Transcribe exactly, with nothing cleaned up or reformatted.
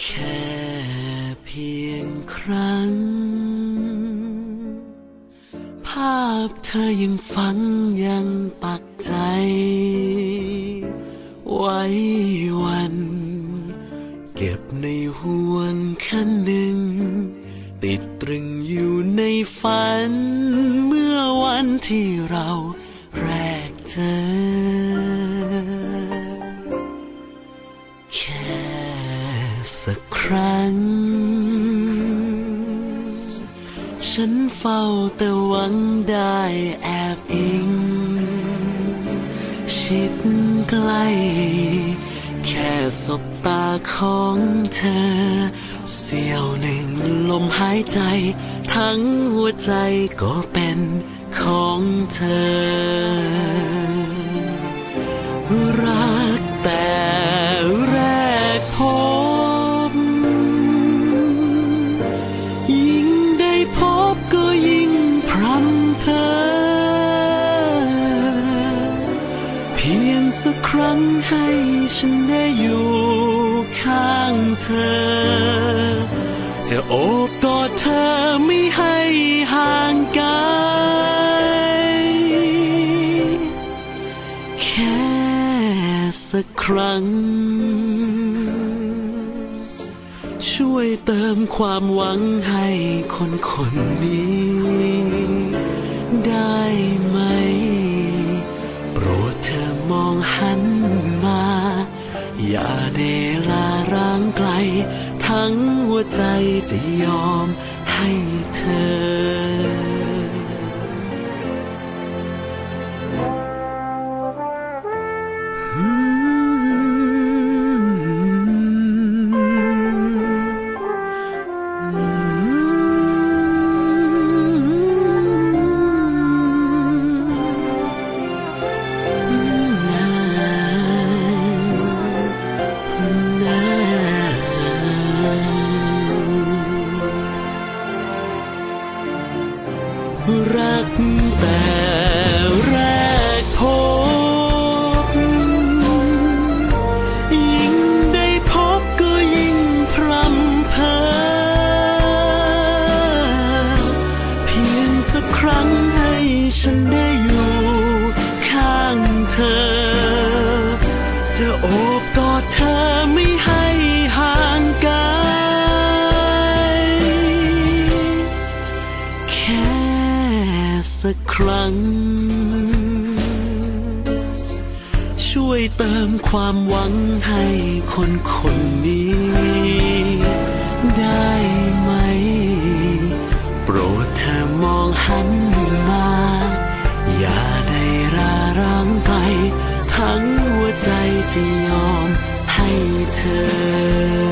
แค่เพียงครั้งภาพเธอยังฝังยังปักใจไว้วันเก็บในห่วงคันหนึ่งติดตรึงอยู่ในฝันเมื่อวันที่เราแรกเจอแค่สักครั้งฉันเฝ้าแต่หวังได้แอบอิงชิดใกล้แค่สบตาของเธอเสี้ยวหนึ่งลมหายใจทั้งหัวใจก็เป็นของเธอรักแต่แรกพบยิ่งได้พบก็ยิ่งพรำเพอเพียงสักครั้งให้ฉันได้อยู่ข้างเธอจะโอบกอดเธอไม่ให้ห่างไกลแค่สักครั้งช่วยเติมความหวังให้คนคนนี้ได้ไหมโปรดเธอมองหันมาอย่าได้ลาร้างไกลทั้งหัวใจจะยอมให้เธอรักแต่แรกพบยิ่งได้พบก็ยิ่งพรำเพอเพียงสักครั้งให้ฉันได้อยู่ข้างเธอจะโอบกอดเธอไม่ให้ห่างไกลแค่สักครั้งช่วยเติมความหวังให้คนคนนี้ได้ไหมโปรดเธอมองหันมาอย่าได้ราร้างไกลทั้งหัวใจจะยอมให้เธอ